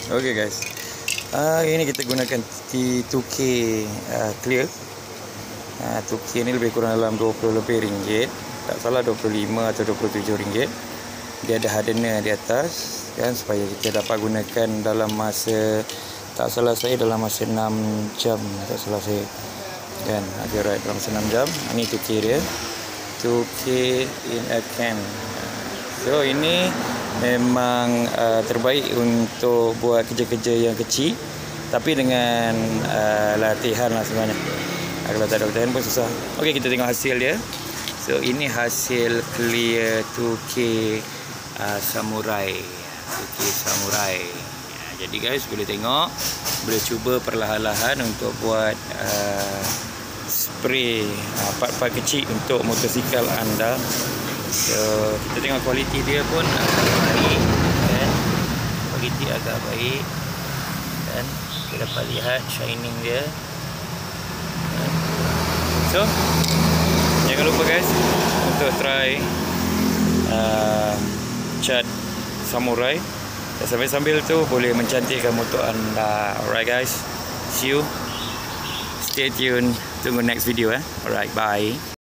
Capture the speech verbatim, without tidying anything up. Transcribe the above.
Okay guys, uh, ini kita gunakan T two K uh, clear. uh, two K ni lebih kurang dalam dua puluh lebih ringgit, tak salah dua puluh lima atau dua puluh tujuh ringgit. Dia ada hardener di atas kan, supaya kita dapat gunakan dalam masa, tak salah saya dalam masa enam jam, tak salah saya kan. Okay, right, dalam masa enam jam. Ini two K dia, two K in a can. So ini memang uh, terbaik untuk buat kerja-kerja yang kecil, tapi dengan uh, latihan lah sebenarnya. uh, Kalau tak ada latihan pun susah. Okey, kita tengok hasil dia. So ini hasil clear two K uh, Samurai, two K Samurai. uh, Jadi guys, boleh tengok, boleh cuba perlahan-lahan untuk buat uh, spray uh, part-part kecil untuk motosikal anda. So kita tengok kualiti dia pun agak baik kan, kualiti agak baik dan kita dapat lihat shining dia kan. So jangan lupa guys untuk try uh, cat Samurai, dan sambil-sambil tu boleh mencantikkan motor anda. Alright guys, see you, stay tune, tunggu next video eh. Alright, bye.